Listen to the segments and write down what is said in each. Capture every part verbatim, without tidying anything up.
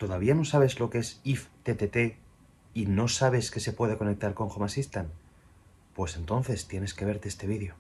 ¿Todavía no sabes lo que es IFTTT y no sabes que se puede conectar con Home Assistant? Pues entonces tienes que verte este vídeo.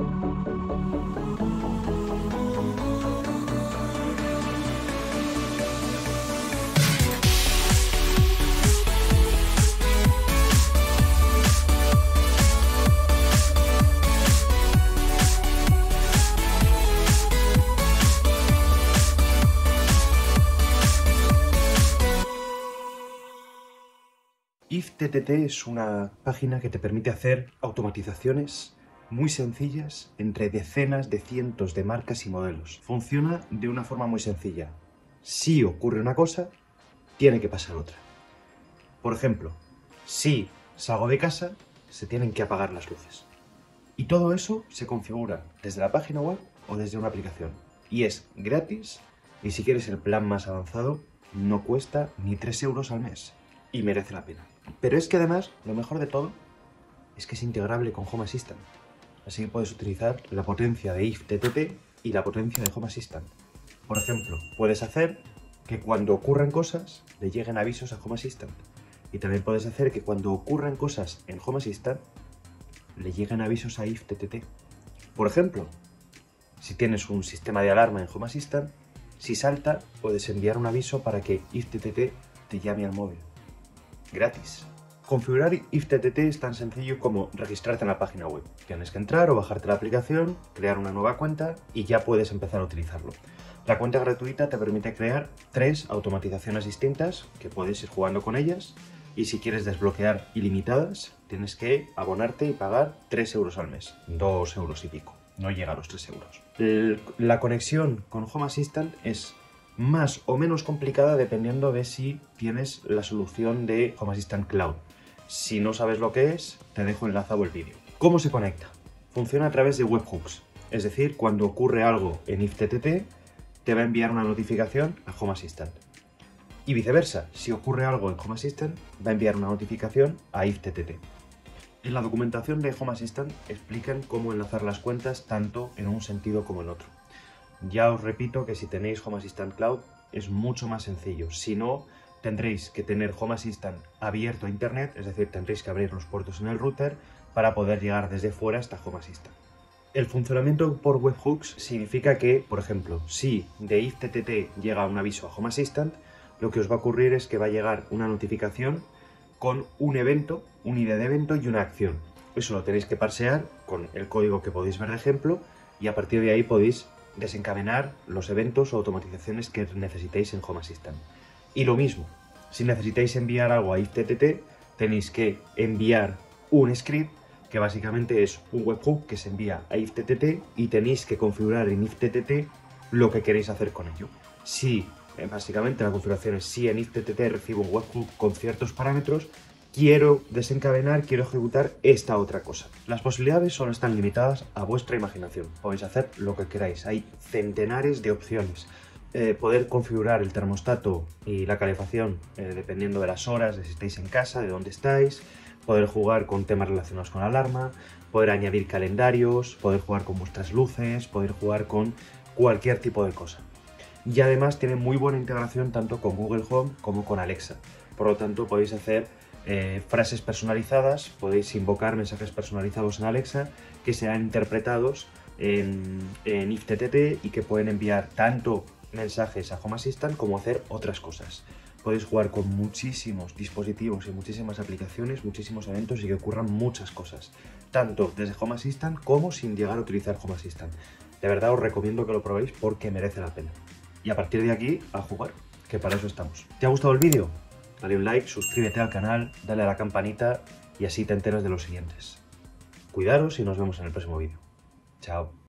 IFTTT es una página que te permite hacer automatizaciones muy sencillas entre decenas de cientos de marcas y modelos. Funciona de una forma muy sencilla. Si ocurre una cosa, tiene que pasar otra. Por ejemplo, si salgo de casa, se tienen que apagar las luces. Y todo eso se configura desde la página web o desde una aplicación. Y es gratis, y si quieres el plan más avanzado, no cuesta ni tres euros al mes. Y merece la pena. Pero es que además, lo mejor de todo, es que es integrable con Home Assistant. Así que puedes utilizar la potencia de IFTTT y la potencia de Home Assistant. Por ejemplo, puedes hacer que cuando ocurran cosas, le lleguen avisos a Home Assistant. Y también puedes hacer que cuando ocurran cosas en Home Assistant, le lleguen avisos a IFTTT. Por ejemplo, si tienes un sistema de alarma en Home Assistant, si salta, puedes enviar un aviso para que IFTTT te llame al móvil. Gratis. Configurar IFTTT es tan sencillo como registrarte en la página web. Tienes que entrar o bajarte la aplicación, crear una nueva cuenta y ya puedes empezar a utilizarlo. La cuenta gratuita te permite crear tres automatizaciones distintas que puedes ir jugando con ellas, y si quieres desbloquear ilimitadas tienes que abonarte y pagar tres euros al mes, dos euros y pico, no llega a los tres euros. La conexión con Home Assistant es más o menos complicada dependiendo de si tienes la solución de Home Assistant Cloud. Si no sabes lo que es, te dejo enlazado el vídeo. ¿Cómo se conecta? Funciona a través de webhooks, es decir, cuando ocurre algo en IFTTT, te va a enviar una notificación a Home Assistant. Y viceversa, si ocurre algo en Home Assistant, va a enviar una notificación a IFTTT. En la documentación de Home Assistant explican cómo enlazar las cuentas tanto en un sentido como en otro. Ya os repito que si tenéis Home Assistant Cloud es mucho más sencillo. Si no, tendréis que tener Home Assistant abierto a Internet, es decir, tendréis que abrir los puertos en el router para poder llegar desde fuera hasta Home Assistant. El funcionamiento por webhooks significa que, por ejemplo, si de IFTTT llega un aviso a Home Assistant, lo que os va a ocurrir es que va a llegar una notificación con un evento, un I D de evento y una acción. Eso lo tenéis que parsear con el código que podéis ver de ejemplo y a partir de ahí podéis desencadenar los eventos o automatizaciones que necesitéis en Home Assistant. Y lo mismo, si necesitáis enviar algo a IFTTT, tenéis que enviar un script que básicamente es un webhook que se envía a IFTTT y tenéis que configurar en IFTTT lo que queréis hacer con ello. Si, básicamente la configuración es si en IFTTT recibo un webhook con ciertos parámetros, quiero desencadenar, quiero ejecutar esta otra cosa. Las posibilidades solo están limitadas a vuestra imaginación. Podéis hacer lo que queráis. Hay centenares de opciones. Eh, poder configurar el termostato y la calefacción eh, dependiendo de las horas, de si estáis en casa, de dónde estáis. Poder jugar con temas relacionados con la alarma. Poder añadir calendarios. Poder jugar con vuestras luces. Poder jugar con cualquier tipo de cosa. Y además tiene muy buena integración tanto con Google Home como con Alexa. Por lo tanto podéis hacer Eh, frases personalizadas, podéis invocar mensajes personalizados en Alexa que serán interpretados en, en IFTTT y que pueden enviar tanto mensajes a Home Assistant como hacer otras cosas. Podéis jugar con muchísimos dispositivos y muchísimas aplicaciones, muchísimos eventos y que ocurran muchas cosas, tanto desde Home Assistant como sin llegar a utilizar Home Assistant. De verdad os recomiendo que lo probéis porque merece la pena. Y a partir de aquí, a jugar, que para eso estamos. ¿Te ha gustado el vídeo? Dale un like, suscríbete al canal, dale a la campanita y así te enteras de los siguientes. Cuidaros y nos vemos en el próximo vídeo. Chao.